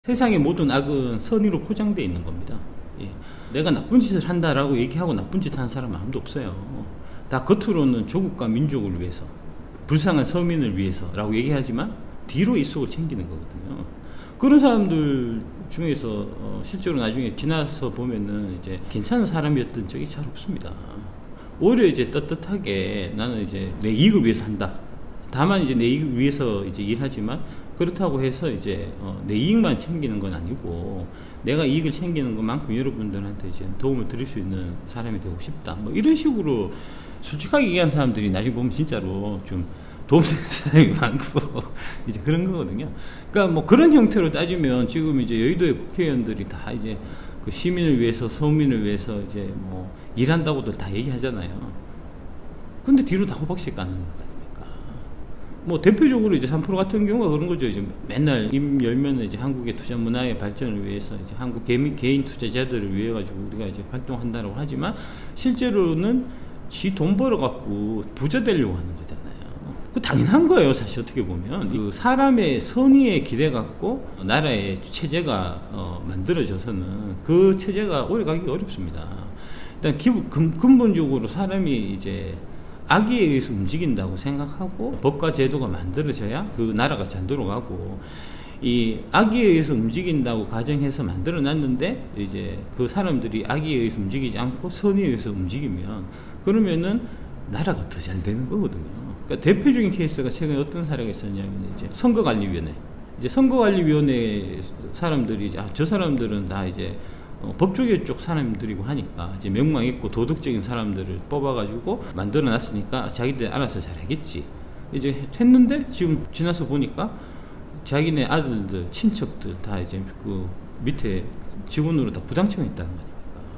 세상의 모든 악은 선의로 포장되어 있는 겁니다. 예. 내가 나쁜 짓을 한다라고 얘기하고 나쁜 짓 하는 사람은 아무도 없어요. 다 겉으로는 조국과 민족을 위해서, 불쌍한 서민을 위해서라고 얘기하지만 뒤로 이 속을 챙기는 거거든요. 그런 사람들 중에서 실제로 나중에 지나서 보면은 이제 괜찮은 사람이었던 적이 잘 없습니다. 오히려 이제 떳떳하게 나는 이제 내 이익을 위해서 한다. 다만 이제 내 이익을 위해서 이제 일하지만 그렇다고 해서 이제 내 이익만 챙기는 건 아니고 내가 이익을 챙기는 것만큼 여러분들한테 이제 도움을 드릴 수 있는 사람이 되고 싶다. 뭐 이런 식으로 솔직하게 얘기하는 사람들이 나중에 보면 진짜로 좀 도움되는 사람이 많고 이제 그런 거거든요. 그러니까 뭐 그런 형태로 따지면 지금 이제 여의도의 국회의원들이 다 이제 그 시민을 위해서 서민을 위해서 이제 뭐 일한다고들 다 얘기하잖아요. 근데 뒤로 다 호박씨 까는 거. 뭐 대표적으로 이제 3프로 같은 경우가 그런 거죠. 이제 맨날 입 열면은 이제 한국의 투자 문화의 발전을 위해서 이제 한국 개인 투자자들을 위해 가지고 우리가 이제 활동한다라고 하지만 실제로는 지 돈 벌어 갖고 부자 되려고 하는 거잖아요. 그 당연한 거예요, 사실 어떻게 보면. 그 사람의 선의에 기대 갖고 나라의 체제가 만들어져서는 그 체제가 오래 가기 어렵습니다. 일단 근본적으로 사람이 이제 악의에 의해서 움직인다고 생각하고 법과 제도가 만들어져야 그 나라가 잘 돌아가고, 이 악의에 의해서 움직인다고 가정해서 만들어 놨는데 이제 그 사람들이 악의에 의해서 움직이지 않고 선의에 의해서 움직이면 그러면은 나라가 더 잘 되는 거거든요. 그러니까 대표적인 케이스가 최근에 어떤 사례가 있었냐면 이제 선거관리위원회. 이제 선거관리위원회 사람들이 이제 저 사람들은 다 이제 법조계 쪽 사람들이고 하니까 이제 명망 있고 도덕적인 사람들을 뽑아가지고 만들어놨으니까 자기들 알아서 잘하겠지. 이제 했는데 지금 지나서 보니까 자기네 아들들, 친척들 다 이제 그 밑에 직원으로 다 부당청했다는 거니까.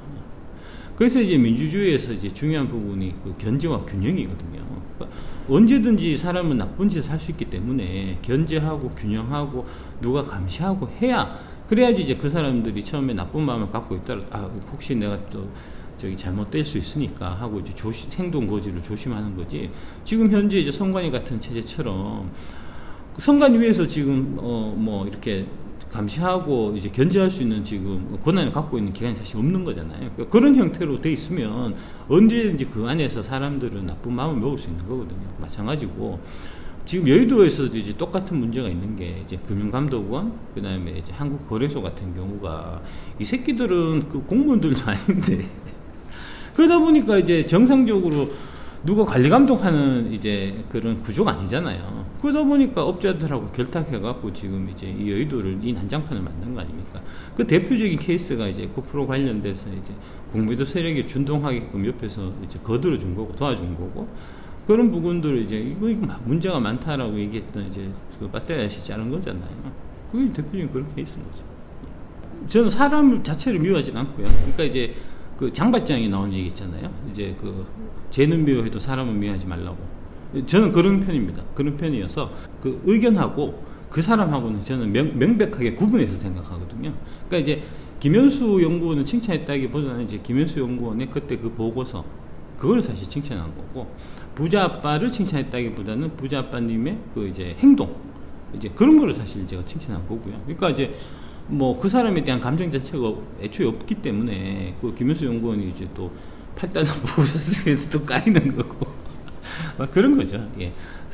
그래서 이제 민주주의에서 이제 중요한 부분이 그 견제와 균형이거든요. 그러니까 언제든지 사람은 나쁜 짓을 할 수 있기 때문에 견제하고 균형하고 누가 감시하고 해야, 그래야지 이제 그 사람들이 처음에 나쁜 마음을 갖고 있다가 혹시 내가 또 저기 잘못될 수 있으니까 하고 이제 행동 거지를 조심하는 거지. 지금 현재 이제 선관위 같은 체제처럼 선관위 위에서 지금 뭐 이렇게 감시하고 이제 견제할 수 있는 지금 권한을 갖고 있는 기관이 사실 없는 거잖아요. 그러니까 그런 형태로 돼 있으면 언제든지 그 안에서 사람들은 나쁜 마음을 먹을 수 있는 거거든요. 마찬가지고 지금 여의도에서도 이제 똑같은 문제가 있는 게 이제 금융감독원, 그 다음에 이제 한국거래소 같은 경우가 이 새끼들은 그 공무원들도 아닌데 그러다 보니까 이제 정상적으로 누가 관리 감독하는 이제 그런 구조가 아니잖아요. 그러다 보니까 업자들하고 결탁해갖고 지금 이제 이 여의도를 이 난장판을 만든 거 아닙니까? 그 대표적인 케이스가 이제 고프로 관련돼서 이제 공매도 세력에 준동하게끔 옆에서 이제 거들어준 거고 도와준 거고, 그런 부분들을 이제 이거 문제가 많다라고 얘기했던 이제 그 배터리 아저씨 자른 거잖아요. 그게 대표적인 그런 케이스인 거죠. 저는 사람 자체를 미워하지는 않고요. 그러니까 이제 그 장발장이 나온 얘기 있잖아요. 이제 그 쟤는 미워해도 사람은 미워하지 말라고. 저는 그런 편입니다. 그런 편이어서 그 의견하고 그 사람하고는 저는 명백하게 구분해서 생각하거든요. 그러니까 이제 김현수 연구원은 칭찬했다기보다는 이제 김현수 연구원의 그때 그 보고서, 그걸 사실 칭찬한 거고, 부자 아빠를 칭찬했다기보다는 부자 아빠님의 그 이제 행동, 이제 그런 거를 사실 제가 칭찬한 거고요. 그러니까 이제 뭐 그 사람에 대한 감정 자체가 애초에 없기 때문에 그 김현수 연구원이 이제 또 8달러 보고서 쓰면서 또 까이는 거고 그런 거죠. 예.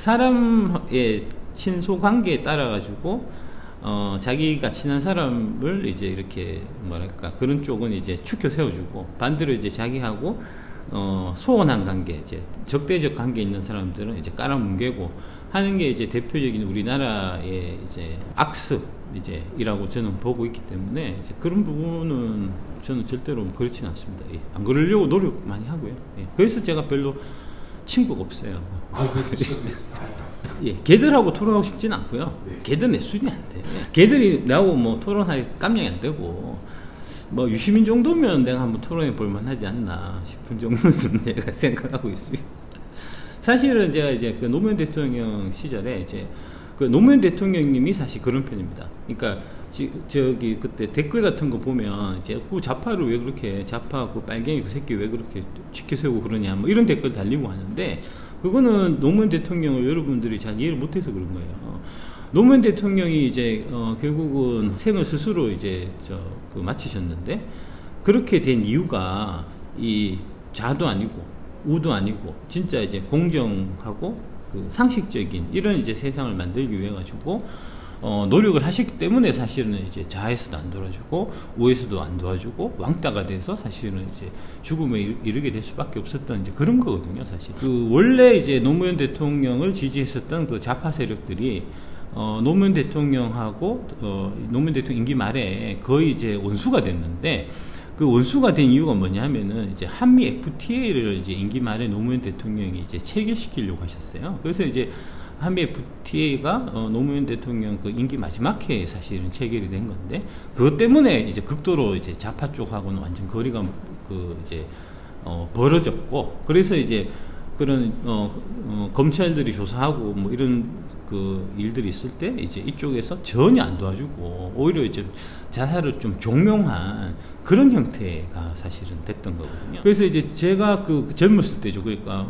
사람의 친소 관계에 따라 가지고 자기가 친한 사람을 이제 이렇게 뭐랄까 그런 쪽은 이제 추켜 세워주고, 반대로 이제 자기하고 소원한 관계, 이제 적대적 관계 있는 사람들은 이제 깔아뭉개고 하는 게 이제 대표적인 우리나라의 이제 악습 이제 이라고 저는 보고 있기 때문에 이제 그런 부분은 저는 절대로 그렇지는 않습니다. 예. 안 그러려고 노력 많이 하고요. 예. 그래서 제가 별로 친구가 없어요. 예, 걔들하고 토론하고 싶지는 않고요. 걔들 내 수준이 안 돼. 걔들이 나하고 뭐 토론할 깜냥이 안 되고, 뭐 유시민 정도면 내가 한번 토론해 볼 만하지 않나 싶은 정도는 내가 생각하고 있습니다. 사실은 제가 이제 그 노무현 대통령 시절에 이제 그 노무현 대통령님이 사실 그런 편입니다. 그러니까 저기 그때 댓글 같은 거 보면 이제 그 좌파를 왜 그렇게, 좌파 그 빨갱이 그 새끼 왜 그렇게 지켜세우고 그러냐 뭐 이런 댓글 달리고 하는데, 그거는 노무현 대통령을 여러분들이 잘 이해를 못해서 그런 거예요. 노무현 대통령이 이제 결국은 생을 스스로 이제 마치셨는데, 그렇게 된 이유가 이 좌도 아니고 우도 아니고 진짜 이제 공정하고 그 상식적인 이런 이제 세상을 만들기 위해 가지고 노력을 하셨기 때문에 사실은 이제 좌에서도 안 도와주고 우에서도 안 도와주고 왕따가 돼서 사실은 이제 죽음에 이르게 될 수밖에 없었던 이제 그런 거거든요, 사실. 그 원래 이제 노무현 대통령을 지지했었던 그 좌파 세력들이 노무현 대통령하고 노무현 대통령 임기 말에 거의 이제 원수가 됐는데, 그 원수가 된 이유가 뭐냐면은 이제 한미 FTA를 이제 임기 말에 노무현 대통령이 이제 체결시키려고 하셨어요. 그래서 이제 한미 FTA가 노무현 대통령 그 임기 마지막 해에 사실은 체결이 된 건데, 그것 때문에 이제 극도로 이제 좌파 쪽하고는 완전 거리가 이제 벌어졌고, 그래서 이제 그런 검찰들이 조사하고 뭐 이런 그 일들이 있을 때 이제 이쪽에서 전혀 안 도와주고 오히려 이제 자살을 좀 종용한 그런 형태가 사실은 됐던 거거든요. 그래서 이제 제가 그 젊었을 때죠. 그러니까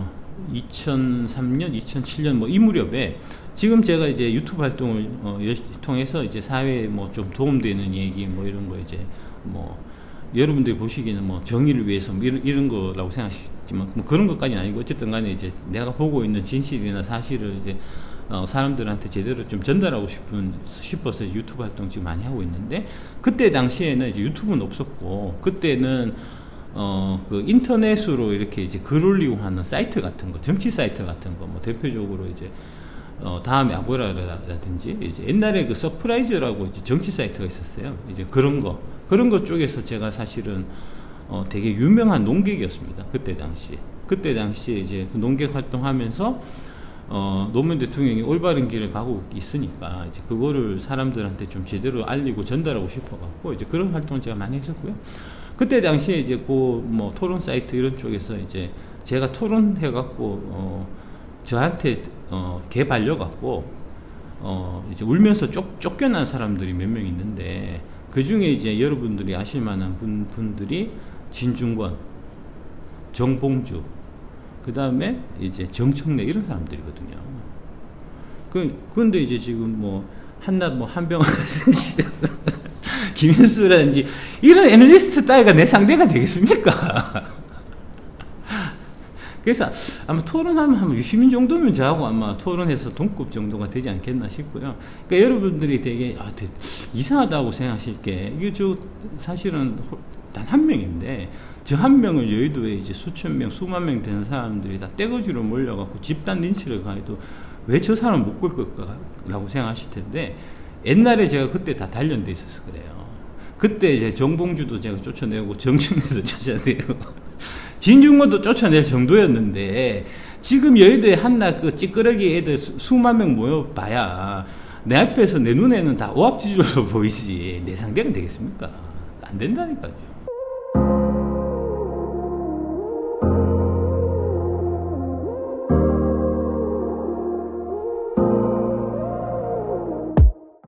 2003년, 2007년 뭐 이 무렵에 지금 제가 이제 유튜브 활동을 통해서 이제 사회에 뭐 좀 도움되는 얘기 뭐 이런 거 이제 뭐 여러분들이 보시기에는 뭐 정의를 위해서 뭐 이런 거라고 생각하시지만 뭐 그런 것까지는 아니고, 어쨌든 간에 이제 내가 보고 있는 진실이나 사실을 이제 사람들한테 제대로 좀 전달하고 싶어서 유튜브 활동 지금 많이 하고 있는데, 그때 당시에는 이제 유튜브는 없었고, 그때는 그 인터넷으로 이렇게 이제 글 올리고 하는 사이트 같은 거, 정치 사이트 같은 거, 뭐 대표적으로 이제 다음에 아고라라든지 이제 옛날에 그 서프라이즈라고 이제 정치 사이트가 있었어요. 이제 그런 거 쪽에서 제가 사실은 되게 유명한 농객이었습니다. 그때 당시에 이제 그 농객 활동하면서 노무현 대통령이 올바른 길을 가고 있으니까 이제 그거를 사람들한테 좀 제대로 알리고 전달하고 싶어갖고 이제 그런 활동을 제가 많이 했었고요. 그때 당시에 이제 그 뭐 토론 사이트 이런 쪽에서 이제 제가 토론해갖고 저한테 개발려갖고 이제 울면서 쫓겨난 사람들이 몇 명 있는데, 그 중에 이제 여러분들이 아실 만한 분들이 진중권, 정봉주, 그 다음에 이제 정청래 이런 사람들이거든요. 그런데 이제 지금 뭐 한낱 뭐 한병 김현수라든지 이런 애널리스트 따위가 내 상대가 되겠습니까? 그래서 아마 토론하면 한 유시민 정도면 저하고 아마 토론해서 동급 정도가 되지 않겠나 싶고요. 그러니까 여러분들이 되게 이상하다고 생각하실 게, 이게 사실은 단 한 명인데 저 한 명을 여의도에 이제 수천 명, 수만 명 되는 사람들이 다 떼거지로 몰려갖고 집단 린치를 가해도 왜 저 사람 못 끌 거라고 생각하실 텐데, 옛날에 제가 그때 다 단련돼 있어서 그래요. 그때 이제 정봉주도 제가 쫓아내고 정청래도 쫓아내고 진중권도 쫓아낼 정도였는데, 지금 여의도에 한낱 그 찌끄러기 애들 수만 명 모여봐야 내 앞에서 내 눈에는 다 오합지졸로 보이지 내 상대가 되겠습니까? 안 된다니까요.